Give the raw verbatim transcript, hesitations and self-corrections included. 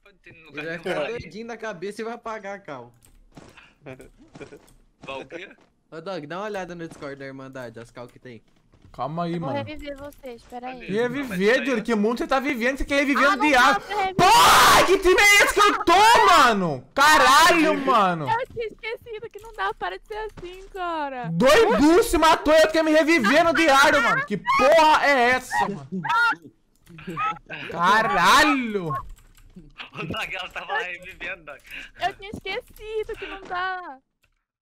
Ele vai ficar doidinho na cabeça e vai apagar, Cal. Qual o quê? Ô, Dog, dá uma olhada no Discord da Irmandade, as cal que tem. Calma aí, Eu vou mano. reviver vocês, peraí. Reviver, Júlio? Que mundo você tá vivendo? Você quer reviver Ah, no não diabo? posso reviver. Porra, que time é esse que eu tô, mano? Caralho, mano. Eu tinha esquecido que não dá, para de ser assim, cara. Doidu se matou, eu quero me reviver no diário, mano. Que porra é essa, mano? Caralho. O Dog, ela tava lá revivendo, Dog. Eu tinha esquecido que não dá.